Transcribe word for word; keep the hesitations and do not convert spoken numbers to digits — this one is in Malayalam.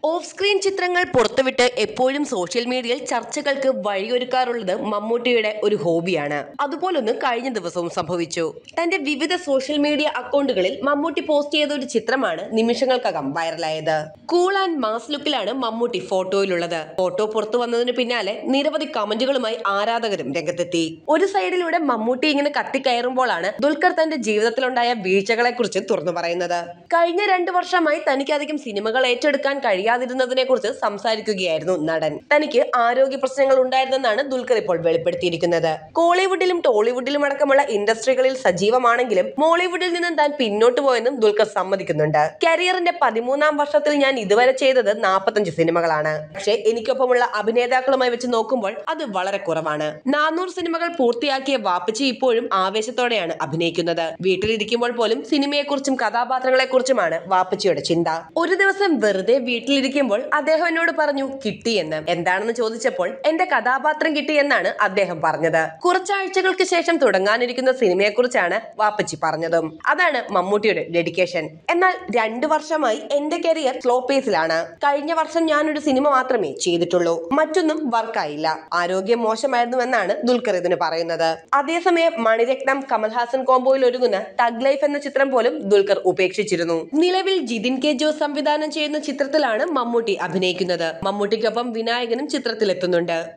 ഓഫ് സ്ക്രീൻ ചിത്രങ്ങൾ പുറത്തുവിട്ട് എപ്പോഴും സോഷ്യൽ മീഡിയയിൽ ചർച്ചകൾക്ക് വഴിയൊരുക്കാറുള്ളത് മമ്മൂട്ടിയുടെ ഒരു ഹോബിയാണ്. അതുപോലൊന്ന് കഴിഞ്ഞ ദിവസവും സംഭവിച്ചു. തന്റെ വിവിധ സോഷ്യൽ മീഡിയ അക്കൗണ്ടുകളിൽ മമ്മൂട്ടി പോസ്റ്റ് ചെയ്ത ഒരു ചിത്രമാണ് നിമിഷങ്ങൾക്കകം വൈറലായത്. കൂൾ ആൻഡ് മാസ് ലുക്കിലാണ് മമ്മൂട്ടി ഫോട്ടോയിലുള്ളത്. ഫോട്ടോ പുറത്തു വന്നതിന് പിന്നാലെ നിരവധി കമന്റുകളുമായി ആരാധകരും രംഗത്തെത്തി. ഒരു സൈഡിലൂടെ മമ്മൂട്ടി ഇങ്ങനെ കത്തിക്കയറുമ്പോഴാണ് ദുൽഖർ തന്റെ ജീവിതത്തിലുണ്ടായ വീഴ്ചകളെ കുറിച്ച് തുറന്നു പറയുന്നത്. കഴിഞ്ഞ രണ്ടു വർഷമായി തനിക്കധികം സിനിമകൾ ഏറ്റെടുക്കാൻ കഴിയാ തിരുന്നതിനെ കുറിച്ച് സംസാരിക്കുകയായിരുന്നു നടൻ. തനിക്ക് ആരോഗ്യ പ്രശ്നങ്ങൾ ഉണ്ടായിരുന്നെന്നാണ് ദുൽഖർ ഇപ്പോൾ വെളിപ്പെടുത്തിയിരിക്കുന്നത്. കോളിവുഡിലും ടോളിവുഡിലും അടക്കമുള്ള ഇൻഡസ്ട്രികളിൽ സജീവമാണെങ്കിലും മോളിവുഡിൽ നിന്നും താൻ പിന്നോട്ട് പോയെന്നും ദുൽഖർ സമ്മതിക്കുന്നുണ്ട്. കരിയറിന്റെ പതിമൂന്നാം വർഷത്തിൽ ഞാൻ ഇതുവരെ ചെയ്തത് നാൽപ്പത്തഞ്ച് സിനിമകളാണ്. പക്ഷേ എനിക്കൊപ്പമുള്ള അഭിനേതാക്കളുമായി വെച്ച് നോക്കുമ്പോൾ അത് വളരെ കുറവാണ്. നാനൂറ് സിനിമകൾ പൂർത്തിയാക്കിയ വാപ്പച്ചി ഇപ്പോഴും ആവേശത്തോടെയാണ് അഭിനയിക്കുന്നത്. വീട്ടിലിരിക്കുമ്പോൾ പോലും സിനിമയെക്കുറിച്ചും കഥാപാത്രങ്ങളെ കുറിച്ചുമാണ് വാപ്പച്ചിയുടെ ചിന്ത. ഒരു ദിവസം വെറുതെ വീട്ടിൽ ഇരിക്കുമ്പോൾ അദ്ദേഹം എന്നോട് പറഞ്ഞു കിട്ടിയെന്ന്. എന്താണെന്ന് ചോദിച്ചപ്പോൾ എന്റെ കഥാപാത്രം കിട്ടിയെന്നാണ് അദ്ദേഹം പറഞ്ഞത്. കുറച്ചാഴ്ചകൾക്ക് ശേഷം തുടങ്ങാനിരിക്കുന്ന സിനിമയെക്കുറിച്ചാണ് വാപ്പച്ചി പറഞ്ഞതും. അതാണ് മമ്മൂട്ടിയുടെ ഡെഡിക്കേഷൻ. എന്നാൽ രണ്ടു വർഷമായി എന്റെ കരിയർ സ്ലോ പേസിലാണ്. കഴിഞ്ഞ വർഷം ഞാനൊരു സിനിമ മാത്രമേ ചെയ്തിട്ടുള്ളൂ. മറ്റൊന്നും വർക്കായില്ല. ആരോഗ്യം മോശമായിരുന്നുവെന്നാണ് ദുൽഖർ ഇതിന് പറയുന്നത്. അതേസമയം മണിരത്നം കമൽഹാസൻ കോംബോയിൽ ഒരുങ്ങുന്ന തഗ് ലൈഫ് എന്ന ചിത്രം പോലും ദുൽഖർ ഉപേക്ഷിച്ചിരുന്നു. നിലവിൽ ജിതിൻ കെ ജോസ് സംവിധാനം ചെയ്യുന്ന ചിത്രത്തിലാണ് മമ്മൂട്ടി അഭിനയിക്കുന്നത്. മമ്മൂട്ടിക്കൊപ്പം വിനായകനും ചിത്രത്തിലെത്തുന്നുണ്ട്.